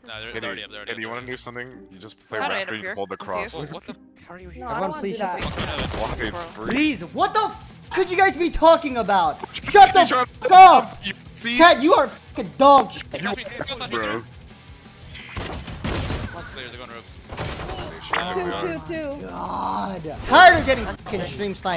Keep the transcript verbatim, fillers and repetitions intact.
No, they're, they're already up. They're already Hey, do you up. want to do something? You just play How do I Raptor, you interfere? hold the cross. Well, what the f How are you here? No, I don't want to do that. Why? It's free. Please, what the f could you guys be talking about? Shut the You trying f to- up! You see? Chad, you are fucking dog shit. You, bro. They're going ropes. Shit, we Two, are. two, two. God. Tired of getting fucking stream sniped.